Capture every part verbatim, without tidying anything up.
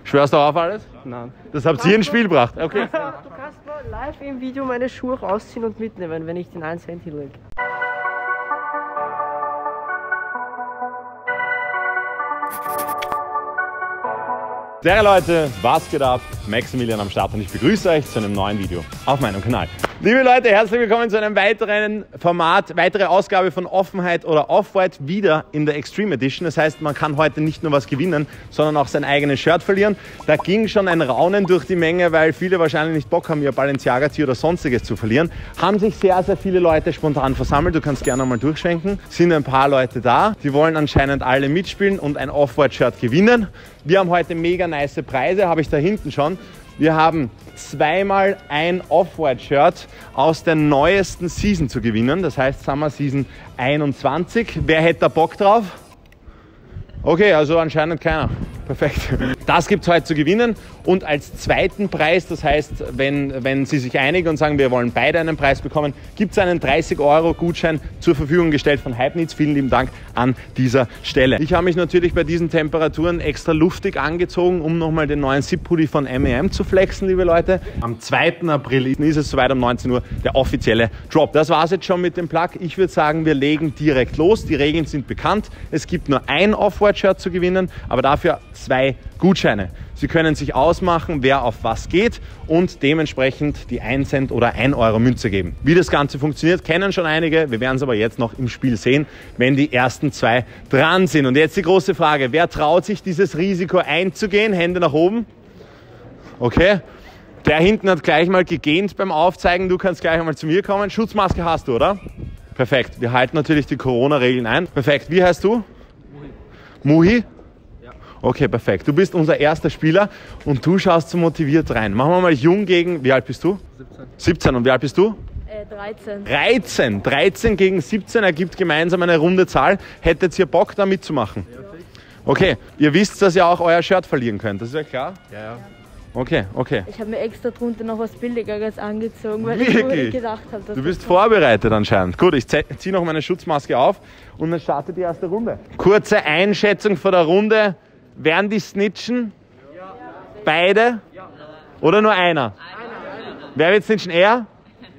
Schwörst du auf alles? Nein. Das habt ihr ins Spiel gebracht. Okay. Du kannst mal live im Video meine Schuhe rausziehen und mitnehmen, wenn ich den einen Cent hinlege. Servus Leute, was geht ab? Maximilian am Start und ich begrüße euch zu einem neuen Video auf meinem Kanal. Liebe Leute, herzlich willkommen zu einem weiteren Format, weitere Ausgabe von Offenheit oder Off-White, wieder in der Extreme Edition. Das heißt, man kann heute nicht nur was gewinnen, sondern auch sein eigenes Shirt verlieren. Da ging schon ein Raunen durch die Menge, weil viele wahrscheinlich nicht Bock haben, ihr Balenciaga-Tee oder sonstiges zu verlieren. Haben sich sehr, sehr viele Leute spontan versammelt. Du kannst gerne mal durchschwenken. Sind ein paar Leute da, die wollen anscheinend alle mitspielen und ein Off-White-Shirt gewinnen. Wir haben heute mega nice Preise, habe ich da hinten schon. Wir haben zweimal ein Off-White-Shirt aus der neuesten Season zu gewinnen, das heißt Summer Season einundzwanzig. Wer hätte da Bock drauf? Okay, also anscheinend keiner. Perfekt. Das gibt es heute zu gewinnen und als zweiten Preis, das heißt, wenn, wenn Sie sich einigen und sagen, wir wollen beide einen Preis bekommen, gibt es einen dreißig Euro Gutschein zur Verfügung gestellt von Hypeneeds. Vielen lieben Dank an dieser Stelle. Ich habe mich natürlich bei diesen Temperaturen extra luftig angezogen, um nochmal den neuen Zip-Hoodie von M und M zu flexen, liebe Leute. Am zweiten April ist es soweit um neunzehn Uhr der offizielle Drop. Das war es jetzt schon mit dem Plug. Ich würde sagen, wir legen direkt los. Die Regeln sind bekannt. Es gibt nur ein Off-White-Shirt zu gewinnen, aber dafür zwei Gutscheine. Sie können sich ausmachen, wer auf was geht und dementsprechend die ein Cent oder ein Euro Münze geben. Wie das Ganze funktioniert, kennen schon einige. Wir werden es aber jetzt noch im Spiel sehen, wenn die ersten zwei dran sind. Und jetzt die große Frage, wer traut sich dieses Risiko einzugehen? Hände nach oben. Okay. Der hinten hat gleich mal gegähnt beim Aufzeigen. Du kannst gleich einmal zu mir kommen. Schutzmaske hast du, oder? Perfekt. Wir halten natürlich die Corona-Regeln ein. Perfekt. Wie heißt du? Muhi. Muhi? Okay, perfekt. Du bist unser erster Spieler und du schaust so motiviert rein. Machen wir mal jung gegen, wie alt bist du? siebzehn. siebzehn. Und wie alt bist du? Äh, dreizehn. dreizehn. dreizehn gegen siebzehn ergibt gemeinsam eine runde Zahl. Hättet ihr Bock, da mitzumachen? Ja. Okay, ihr wisst, dass ihr auch euer Shirt verlieren könnt. Das ist ja klar? Ja, ja. Okay, okay. Ich habe mir extra drunter noch was Billigeres angezogen, weil Wirklich? ich gedacht habe. Du bist vorbereitet anscheinend. Gut, ich ziehe noch meine Schutzmaske auf und dann startet die erste Runde. Kurze Einschätzung vor der Runde. Werden die snitchen? Ja. Beide? Ja. Oder nur einer? Einer. Wer wird snitchen? Er? Ja.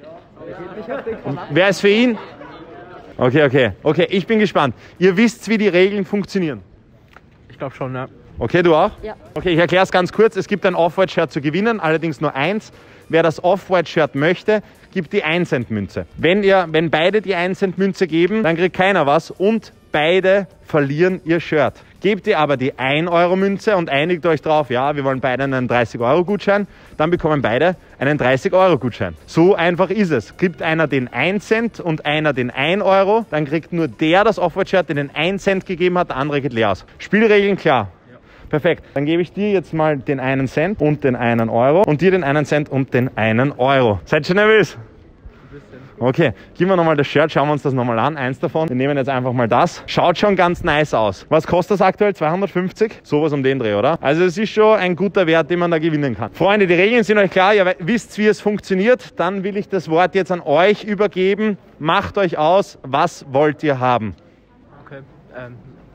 Wer ist für ihn? Okay, okay. Okay, ich bin gespannt. Ihr wisst, wie die Regeln funktionieren? Ich glaube schon, ja. Okay, du auch? Ja. Okay, ich erkläre es ganz kurz. Es gibt ein Off-White-Shirt zu gewinnen, allerdings nur eins. Wer das Off-White-Shirt möchte, gibt die ein Cent Münze. Wenn, ihr, wenn beide die ein Cent Münze geben, dann kriegt keiner was und beide verlieren ihr Shirt. Gebt ihr aber die ein Euro Münze und einigt euch drauf, ja, wir wollen beide einen dreißig Euro Gutschein, dann bekommen beide einen dreißig Euro Gutschein. So einfach ist es. Gibt einer den ein Cent und einer den ein Euro, dann kriegt nur der das Off-White-Shirt, der den ein Cent gegeben hat, der andere geht leer aus. Spielregeln klar. Perfekt. Dann gebe ich dir jetzt mal den einen Cent und den einen Euro und dir den einen Cent und den einen Euro. Seid schon nervös? Okay, geben wir nochmal das Shirt, schauen wir uns das nochmal an, eins davon. Wir nehmen jetzt einfach mal das. Schaut schon ganz nice aus. Was kostet das aktuell? zweihundertfünfzig? Sowas um den Dreh, oder? Also es ist schon ein guter Wert, den man da gewinnen kann. Freunde, die Regeln sind euch klar, ihr wisst, wie es funktioniert. Dann will ich das Wort jetzt an euch übergeben. Macht euch aus, was wollt ihr haben? Okay, ähm...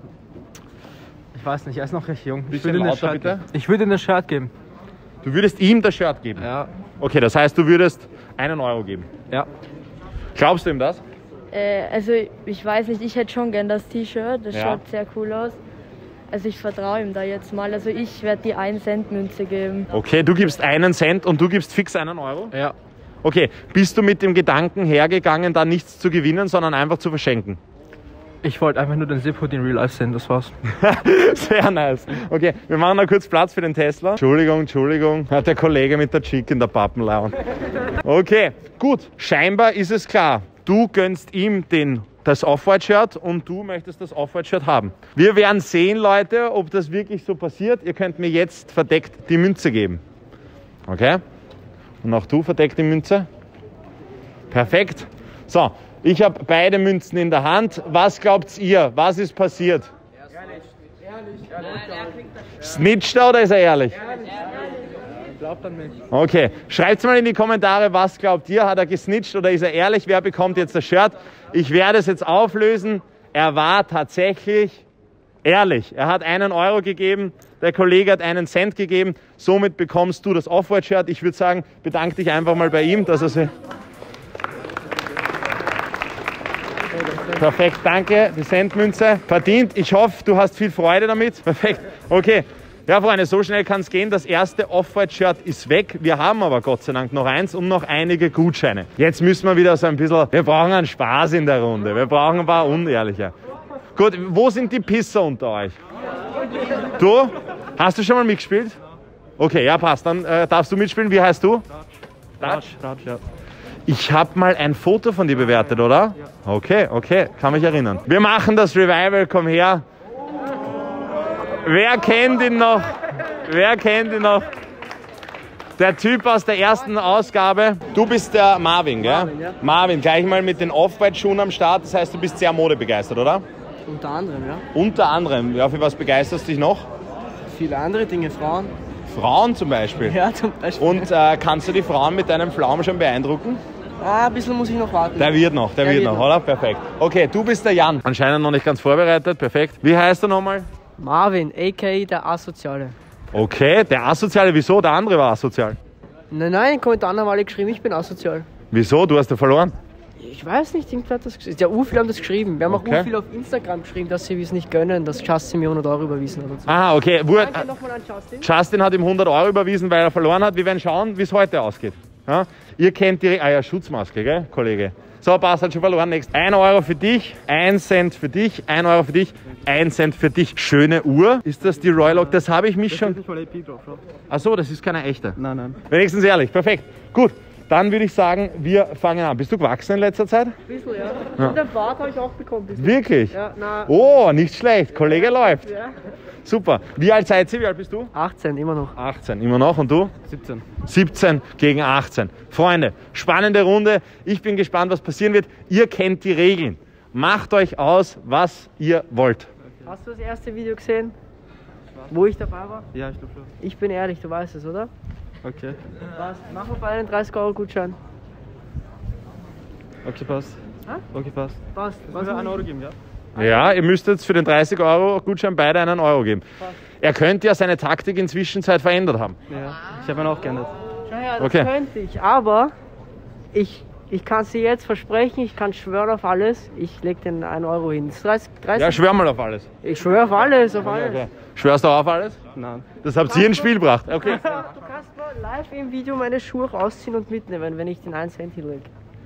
ich weiß nicht, er ist noch recht jung. Ich Bisschen würde, lauter, Shirt bitte. geben. ich würde ihm das Shirt geben. Du würdest ihm das Shirt geben? Ja. Okay, das heißt, du würdest einen Euro geben? Ja. Glaubst du ihm das? Äh, also ich weiß nicht, ich hätte schon gern das T-Shirt, das Ja. schaut sehr cool aus. Also ich vertraue ihm da jetzt mal, also ich werde die ein Cent Münze geben. Okay, du gibst einen Cent und du gibst fix einen Euro? Ja. Okay, bist du mit dem Gedanken hergegangen, da nichts zu gewinnen, sondern einfach zu verschenken? Ich wollte einfach nur den Zip-Hoodie in Real Life sehen, das war's. Sehr nice. Okay, wir machen noch kurz Platz für den Tesla. Entschuldigung, Entschuldigung. Hat der Kollege mit der Chick in der Pappenlaune. Okay, gut. Scheinbar ist es klar. Du gönnst ihm den, das Off-White-Shirt und du möchtest das Off-White-Shirt haben. Wir werden sehen, Leute, ob das wirklich so passiert. Ihr könnt mir jetzt verdeckt die Münze geben. Okay? Und auch du verdeckt die Münze. Perfekt. So. Ich habe beide Münzen in der Hand. Was glaubt ihr? Was ist passiert? Ehrlich. Ehrlich. Snitcht er oder ist er ehrlich? Ehrlich. Glaubt an mich. Okay. Schreibt mal in die Kommentare, was glaubt ihr? Hat er gesnitcht oder ist er ehrlich? Wer bekommt jetzt das Shirt? Ich werde es jetzt auflösen. Er war tatsächlich Ehrlich, er hat einen Euro gegeben, der Kollege hat einen Cent gegeben, somit bekommst du das Off-White-Shirt. Ich würde sagen, bedanke dich einfach mal bei ihm, dass er sie... Perfekt, danke, die Centmünze, verdient. Ich hoffe, du hast viel Freude damit. Perfekt, okay. Ja, Freunde, so schnell kann es gehen. Das erste Off-White-Shirt ist weg. Wir haben aber Gott sei Dank noch eins und noch einige Gutscheine. Jetzt müssen wir wieder so ein bisschen... Wir brauchen einen Spaß in der Runde. Wir brauchen ein paar Unehrliche. Gut, wo sind die Pisser unter euch? Du? Hast du schon mal mitgespielt? Okay, ja, passt. Dann äh, darfst du mitspielen. Wie heißt du? Ratsch, Ratsch, ja. Ich habe mal ein Foto von dir bewertet, oder? Okay, okay, kann mich erinnern. Wir machen das Revival, komm her. Wer kennt ihn noch? Wer kennt ihn noch? Der Typ aus der ersten Ausgabe. Du bist der Marvin, gell? Marvin, ja. Marvin, gleich mal mit den Off-White-Schuhen am Start. Das heißt, du bist sehr modebegeistert, oder? Unter anderem, ja. Unter anderem. Ja, für was begeisterst du dich noch? Viele andere Dinge, Frauen. Frauen zum Beispiel. Ja, zum Beispiel. Und äh, kannst du die Frauen mit deinem Pflaumen schon beeindrucken? Ah, ein bisschen muss ich noch warten. Der wird noch, der, Der wird wird noch, noch. oder? Perfekt. Okay, du bist der Jan. Anscheinend noch nicht ganz vorbereitet. Perfekt. Wie heißt er nochmal? Marvin, a k a der Asoziale. Okay, der Asoziale. Wieso? Der andere war asozial. Nein, nein, in Kommentaren haben alle geschrieben, ich bin asozial. Wieso? Du hast ja verloren. Ich weiß nicht, irgendwer hat das geschrieben. Ja, u viele haben das geschrieben. Wir haben Okay. auch u viele auf Instagram geschrieben, dass sie es nicht gönnen, dass Justin mir hundert Euro überwiesen hat und so. Ah, okay. Wur- Danke nochmal an Justin. Justin hat ihm hundert Euro überwiesen, weil er verloren hat. Wir werden schauen, wie es heute ausgeht. Ja? Ihr kennt die... Re- Ah ja, Schutzmaske, gell, Kollege? So, passt, hat schon verloren. Next. Ein Euro für dich, ein Cent für dich, ein Euro für dich, ein Cent für dich. Schöne Uhr. Ist das die Royal Oak? Das habe ich mich schon... Nicht mal A P drauf, schau. Ach so, das ist keine echte. Nein, nein. Wenigstens ehrlich. Perfekt. Gut. Dann würde ich sagen, wir fangen an. Bist du gewachsen in letzter Zeit? Ein bisschen, ja. Und den Bart habe ich auch bekommen. Bisschen. Wirklich? Ja, na, Oh, nicht schlecht. Kollege läuft. ja. Super. Wie alt seid ihr? Wie alt bist du? achtzehn, immer noch. achtzehn. Immer noch. Und du? siebzehn. siebzehn gegen achtzehn. Freunde, spannende Runde. Ich bin gespannt, was passieren wird. Ihr kennt die Regeln. Macht euch aus, was ihr wollt. Hast du das erste Video gesehen, wo ich dabei war? Ja, ich glaube schon. Ich bin ehrlich, du weißt es, oder? Okay. Was? Mach mal einen dreißig Euro Gutschein. Okay, passt. Hä? Okay, passt. Passt. Was Was wir einen Euro geben, ja? Ja, ihr müsst jetzt für den dreißig Euro Gutschein beide einen Euro geben. Er könnte ja seine Taktik in Zwischenzeit verändert haben. Ja. Ich habe ihn auch geändert. Schau her, das Okay. könnte ich, aber ich, ich kann es dir jetzt versprechen, ich kann schwören auf alles, ich leg den einen Euro hin. Das ist dreißig, dreißig, Ja, schwör mal auf alles. ich schwöre auf alles, auf alles. Okay. Schwörst du auf alles? Nein. Das habt ihr ins Spiel gebracht. Okay. Du kannst mal live im Video meine Schuhe ausziehen und mitnehmen, wenn ich den einen Cent hinlege.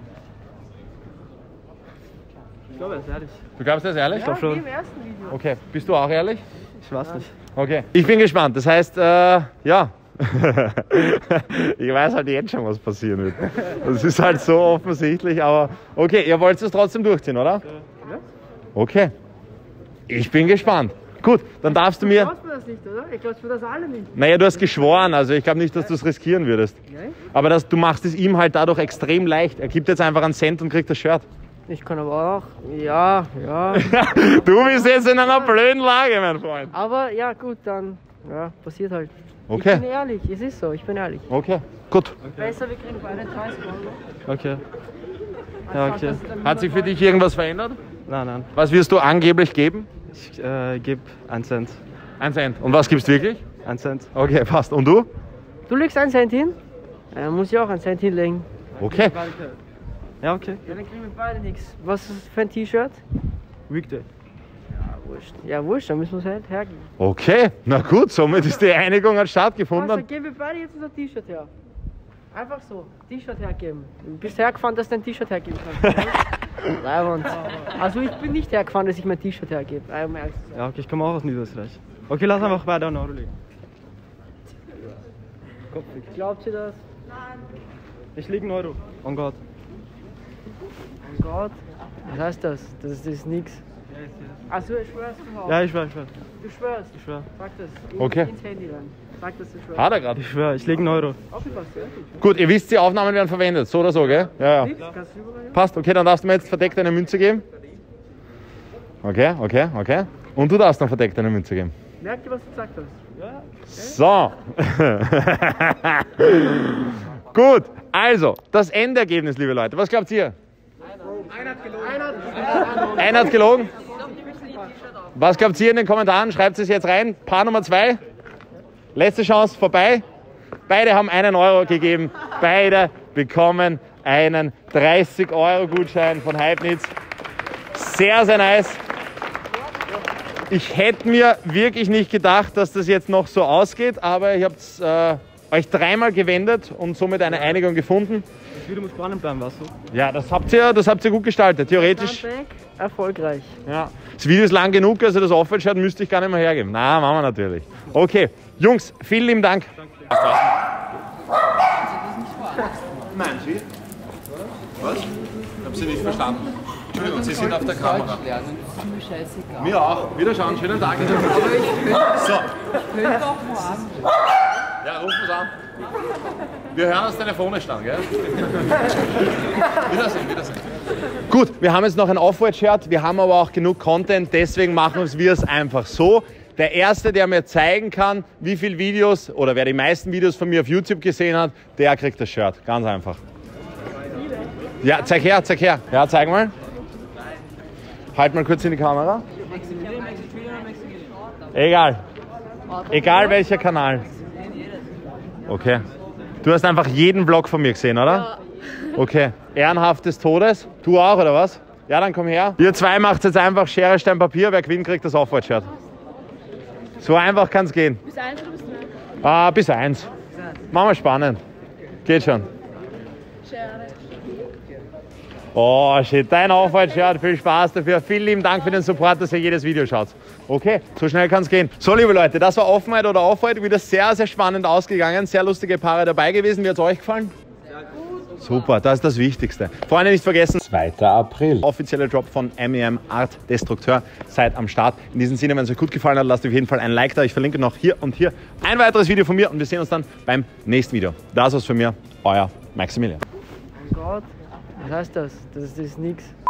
Ich glaube, er ist ehrlich. Du glaubst das ehrlich? Ja, schon. wie im ersten Video. Okay. Bist du auch ehrlich? Ich weiß nicht. Okay. Ich bin gespannt. Das heißt, äh, ja. Ich weiß halt jetzt schon, was passieren wird. Das ist halt so offensichtlich, aber okay, ihr wollt es trotzdem durchziehen, oder? Ja. Okay. Ich bin gespannt. Gut, dann darfst du Du mir... glaubst mir das nicht, oder? Ich glaubst mir das alle nicht. Naja, du hast geschworen, also ich glaube nicht, dass du es riskieren würdest. Nein? Aber das, du machst es ihm halt dadurch extrem leicht. Er gibt jetzt einfach einen Cent und kriegt das Shirt. Ich kann aber auch, ja, ja. Du bist jetzt in einer blöden Lage, mein Freund. Aber ja, gut, dann, ja, passiert halt. Okay. Ich bin ehrlich, es ist so, ich bin ehrlich. Okay, gut. Besser, wir kriegen beide dreißig Euro. Okay. Ja, okay. Hat sich für dich irgendwas verändert? Nein, nein. Was wirst du angeblich geben? Ich äh, gebe einen Cent. Ein Cent. Und was gibst du wirklich? Ein Cent. Okay, passt. Und du? Du legst einen Cent hin? Ja, dann muss ich auch einen Cent hinlegen. Okay. Ja, okay. Ja, dann kriegen wir beide nichts. Was ist das für ein T-Shirt? Weekday. Ja, wurscht. Ja, wurscht, dann müssen wir es halt hergeben. Okay, na gut, somit ist die Einigung hat Also, stattgefunden. dann geben wir beide jetzt unser T-Shirt her. Einfach so, T-Shirt hergeben. Du bist hergefahren, dass du dein T-Shirt hergeben kannst. Leibend. Also ich bin nicht hergefahren, dass ich mein T-Shirt hergebe. Um ehrlich zu sein. Ja, okay, ich komme auch aus Niederösterreich. Okay, lass einfach beide einen Euro legen. Glaubt ihr das? Ich lege einen Euro. Oh Gott. Oh Gott. Was heißt das? Das ist, das ist nix. Also du schwörst überhaupt? Ja, ich schwör, ich schwör. Du schwörst? Ich schwör. Sag das. In, Okay. Ins Handy rein. Sag, dass du schwörst. Hat er gerade. Ich schwör, ich lege einen Euro. Aufgepasst, ja? Gut, ihr wisst, die Aufnahmen werden verwendet, so oder so, gell? Ja, ja. Nichts? Kannst du überall hin? Passt, okay, dann darfst du mir jetzt verdeckt eine Münze geben. Okay, okay, okay. Und du darfst dann verdeckt eine Münze geben. Merkt ihr, was du gesagt hast? So. Gut, also, das Endergebnis, liebe Leute. Was glaubt ihr? Einer hat gelogen. Einer hat gelogen? Was glaubt ihr in den Kommentaren? Schreibt es jetzt rein. Paar Nummer zwei. Letzte Chance vorbei. Beide haben einen Euro gegeben. Beide bekommen einen dreißig Euro Gutschein von Hypenitz. Sehr, sehr nice. Ich hätte mir wirklich nicht gedacht, dass das jetzt noch so ausgeht, aber ihr habt äh, euch dreimal gewendet und somit eine Einigung gefunden. Das Video muss spannend bleiben, weißt du? Ja, das habt ihr, das habt ihr gut gestaltet. Theoretisch. Erfolgreich. Ja. Das Video ist lang genug, also das Off-White-Shirt müsste ich gar nicht mehr hergeben. Na, machen wir natürlich. Okay, Jungs, vielen lieben Dank. Danke. Meinen Sie? Was? Ich habe Sie nicht verstanden. Entschuldigung, Sie sind auf der Kamera. Mir auch. Wiederschauen, schönen Tag. So. Ja, ruf uns an. Wir hören uns telefonisch dann, gell? Wiedersehen, Wiedersehen. Gut, wir haben jetzt noch ein Off-White-Shirt, wir haben aber auch genug Content, deswegen machen wir es einfach so. Der Erste, der mir zeigen kann, wie viele Videos oder wer die meisten Videos von mir auf YouTube gesehen hat, der kriegt das Shirt. Ganz einfach. Ja, zeig her, zeig her. Ja, zeig mal. Halt mal kurz in die Kamera. Egal. Egal welcher Kanal. Okay. Du hast einfach jeden Vlog von mir gesehen, oder? Ja. Okay. Ehrenhaft des Todes. Du auch, oder was? Ja, dann komm her. Ihr zwei macht jetzt einfach Schere, Stein, Papier. Wer gewinnt, kriegt das Off-White-Shirt. So einfach kann es gehen. Bis eins oder bis drei? Ah, bis eins. Machen wir spannend. Geht schon. Schere. Oh, shit. Dein Off-White-Shirt. Viel Spaß dafür. Vielen lieben Dank für den Support, dass ihr jedes Video schaut. Okay, so schnell kann es gehen. So, liebe Leute, das war Offenheit oder Off-White. Wieder sehr, sehr spannend ausgegangen. Sehr lustige Paare dabei gewesen. Wie hat es euch gefallen? Sehr gut. Super, das ist das Wichtigste. Freunde, nicht vergessen, zweiter April. Offizieller Drop von M E M Art Destrukteur. Seid am Start. In diesem Sinne, wenn es euch gut gefallen hat, lasst auf jeden Fall ein Like da. Ich verlinke noch hier und hier ein weiteres Video von mir und wir sehen uns dann beim nächsten Video. Das war's von mir. Euer Maximilian. Oh Gott, was heißt das? Das ist nichts.